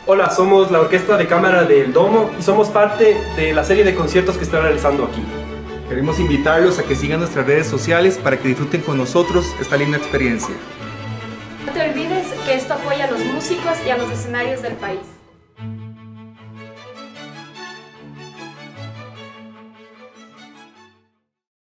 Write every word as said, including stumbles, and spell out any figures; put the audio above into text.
Hola, somos la Orquesta de Cámara del Domo y somos parte de la serie de conciertos que está realizando aquí. Queremos invitarlos a que sigan nuestras redes sociales para que disfruten con nosotros esta linda experiencia. No te olvides que esto apoya a los músicos y a los escenarios del país.